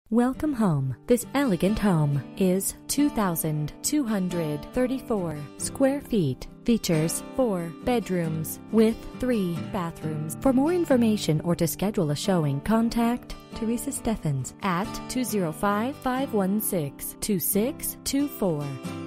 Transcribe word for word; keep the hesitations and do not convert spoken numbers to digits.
Welcome home. This elegant home is two thousand two hundred thirty-four square feet. Features four bedrooms with three bathrooms. For more information or to schedule a showing, contact Teresa Steffens at two oh five, five one six, two six two four.